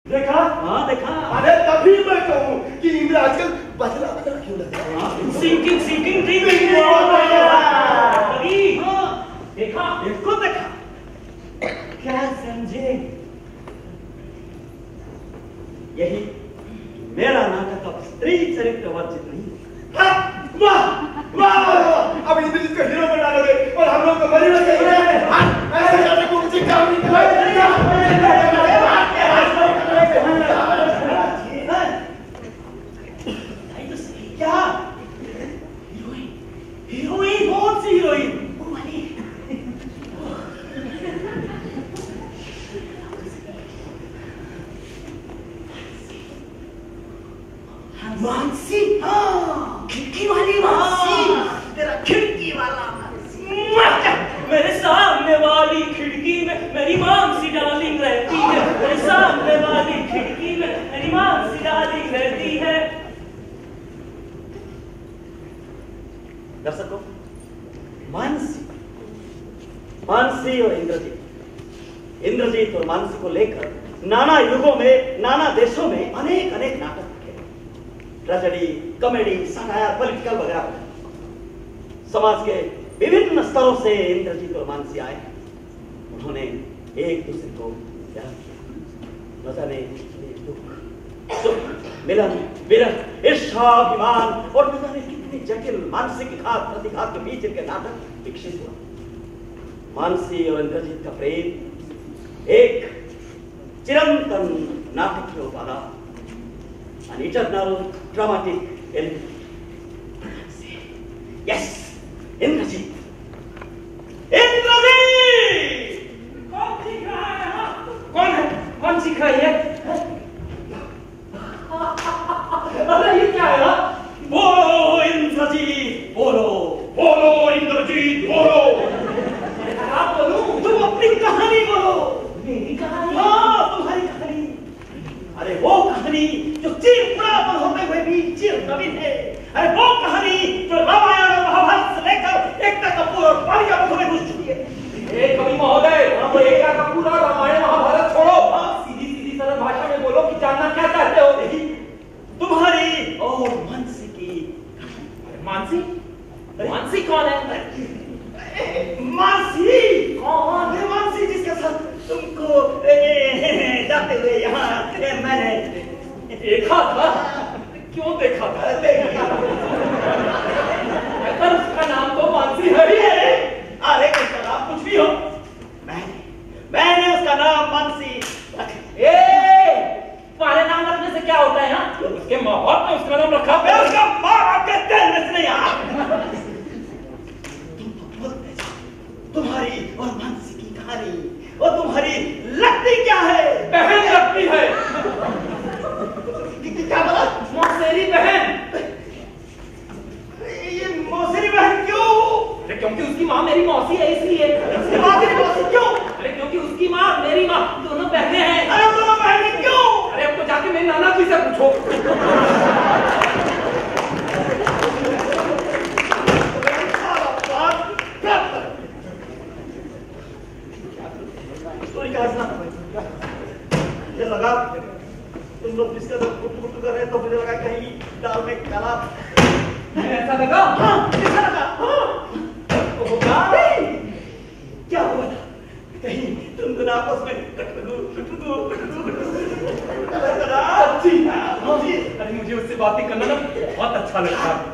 देखा? हाँ देखा। अरे तभी मैं कहूँ कि इंद्र आजकल बदला बदला क्यों लग रहा है? सीटिंग देखा? बिल्कुल देखा। क्या समझे? यही मेरा नाटक अब स्त्री चरित्र वर्जित नहीं। वाह वाह अब इंद्र जी को हीरो बना लोगे और हम लोग को बड़ी बन गई है। ऐसे करने को मुझे काम नहीं करना। क्या हीरोइन? कौन सी हीरोइन? वो वाली मानसी। हाँ खिड़की वाली मानसी। तेरा खिड़की वाला मानसी। मेरे सामने वाली खिड़की में मेरी मानसी डार्लिंग रहती है। मेरे सामने वाली खिड़की में मेरी मानसी डार्लिंग रहती है। दर्शकों, मानसी और इंद्रजीत और मानसी को लेकर नाना युगों में नाना देशों में अनेक नाटक लिखे, ट्रेजेडी, कॉमेडी, साटायर, पॉलिटिकल वगैरह। समाज के विभिन्न स्तरों से इंद्रजीत और मानसी आए। उन्होंने एक दूसरे को प्यार किया, न जाने दुख, सुख, मिलन, विरह, ईर्ष्या, अभिमान और न जाने कितने जटिल मानसिक घात प्रतिघात के बीच इनके नाटक विकसित हुआ। मानसी और इंद्रजीत का प्रेम एक चिरंतन नाटकीय उपादान, an eternal dramatic element. Yes, Indrajit. कौन सीख रहा है? कौन है? कौन सीख रही है? अरे ये क्या है? बोलो इंद्रजीत, बोलो इंद्रजीत, बोलो। आप बोलो, तुम अपनी कहानी बोलो। मेरी कहानी? हाँ तुम्हारी कहानी। अरे वो कहानी जो चिर पुरातन होते हुए भी चिर नवीन है। अरे वो कहानी जो रामायण और महाभारत से लेकर एकता कपूर और बालिका बधू में घुस चुकी है। कवि महोदय, वो एकता कपूर और रामायण महाभारत छोड़ो, सीधी सरल भाषा में बोलो कि जानना क्या चाहते हो। तुम्हारी और मानसी की। मानसी? मानसी कौन है? मानसी कौन है? मानसी जिसके साथ तुमको जाते हुए यहाँ मैंने देखा था। क्यों देखा था? उसका नाम तो मानसी है ही है। अरे उसका नाम कुछ भी हो, मैंने उसका नाम मानसी रखा। तुम्हारे नाम रखने से क्या होता है? ना उसके माँ बाप ने उसका नाम रखा। उसका माँ बाप के तेल में से नहीं आ। तुम्हारी और मानसी की कहानी और तुम्हारी लगती क्या है? बहन लगती है। क्या बोला? मौसेरी बहन। ये मौसेरी बहन क्यों? अरे क्योंकि उसकी माँ मेरी मौसी है इसलिए। उसकी माँ तेरी मौसी क्यों? अरे क्योंकि उसकी माँ मेरी माँ दोनों बहनें हैं। अरे दोनों बहनें क्यों? अरे अब तो जाके मेरे नाना जी से पूछो। मुझे लगा तुम लोग जिसका गुट कर रहे तो मुझे लगा कहीं दाल में काला। ऐसा लगा? हाँ ऐसा लगा। क्या हुआ था? कहीं तुम दोनों आपस में अरे मुझे उससे बातें करना ना बहुत अच्छा लगता है।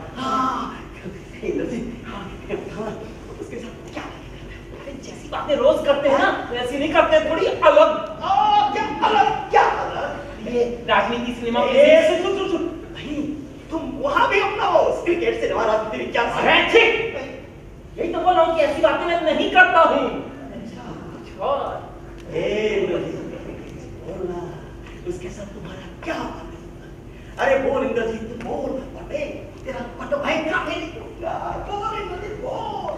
उसके साथ क्या जैसी बातें रोज करते हैं ना वैसी नहीं करते, थोड़ी अलग। क्या अलग? ये राजनीति सिनेमा सुन नहीं, तुम वहां भी अपना वो क्रिकेट से नवा राजनीति क्या? यही तो बोल रहा हूँ कि ऐसी बातें मैं नहीं करता हूँ। बोलना उसके साथ तुम्हारा क्या? अरे बोल इंद्रजीत, बोल। तेरा पटो भाई काफी निकलूंगा। बोल इंद्रजीत, बोल।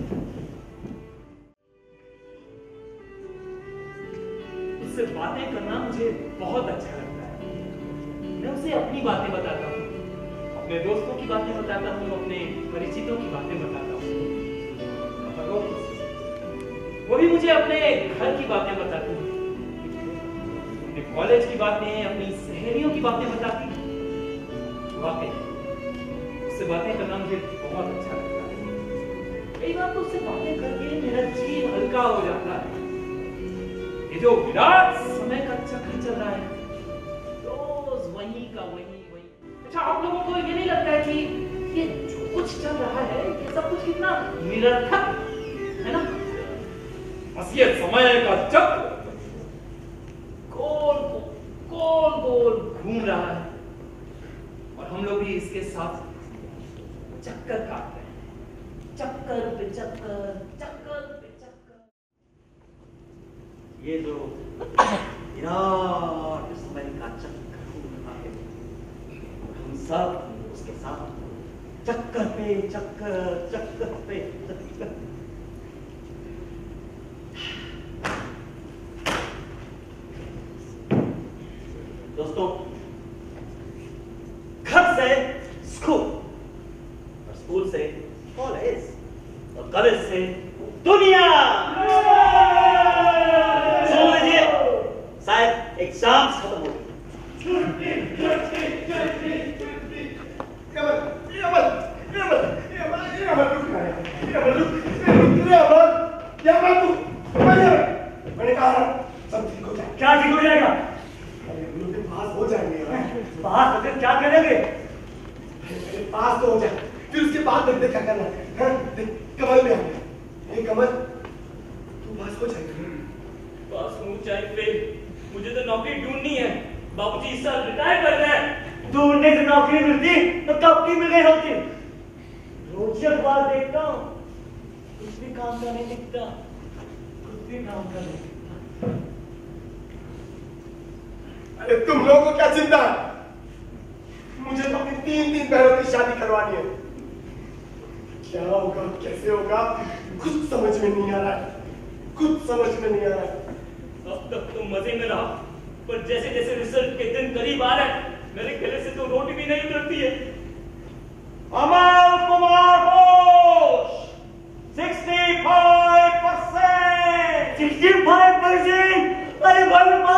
उससे बातें करना मुझे बहुत अच्छा लगता है। मैं उसे अपनी बातें बताता हूँ, अपने दोस्तों की बातें बताता हूँ, अपने परिचितों की बातें बताता हूँ। वो भी मुझे अपने घर की बातें बताती हैं। कॉलेज की बातें, अपनी सहेलियों की बातें बताती। वाकई उससे बातें करना मुझे बहुत अच्छा लगता है। कई बार तो उससे बातें करके मेरा जीव हल्का हो जाता है। ये जो विराट समय का चक्र चल रहा है, रोज वही का वही। अच्छा, आप लोगों को ये नहीं लगता है कि ये जो कुछ चल रहा है, ये सब कुछ कितना निरर्थक है ना? बस ये समय का चक्र गोल गोल घूम रहा है और हम लोग भी इसके साथ चक्कर काट रहे हैं, चक्कर पे चक्कर, चक्कर पे चक्कर। ये जो विराट समय का चक्कर घूम रहा है, हम सब उसके साथ चक्कर पे चक्कर, चक्कर पे चक्कर। दोस्तों, घर से स्कूल और स्कूल से कॉलेज और कॉलेज से दुनिया। सुन लीजिए, शायद एग्जाम्स खत्म हो गए। मैंने कहा सब ठीक हो जाएगा। क्या ठीक हो जाएगा? पास हो जाएंगे। पास होकर क्या करेंगे? पास तो हो जाए, फिर उसके बाद देखते क्या करना है। कमल में आ गया। ये कमल, तू पास हो जाएगा। पास हो जाए फिर मुझे तो नौकरी ढूंढनी है। बाबूजी इस साल रिटायर कर रहे हैं। ढूंढने से नौकरी मिलती तो कब की मिल गई होती। रोज अखबार देखता हूँ, कुछ भी काम का नहीं दिखता, कुछ भी काम का नहीं दिखता। अरे तुम लोगों को क्या चिंता है? मुझे तो अपनी 3 बहनों की शादी करवानी है। क्या होगा, कैसे होगा, कुछ समझ में नहीं आ रहा है, कुछ समझ में नहीं आ रहा है। अब तक तो मजे में रहा, पर जैसे जैसे रिजल्ट के दिन करीब आ रहे हैं, मेरे गले से तो रोटी भी नहीं उतरती है। अमर कुमार घोष 65%। 65%? अरे भाई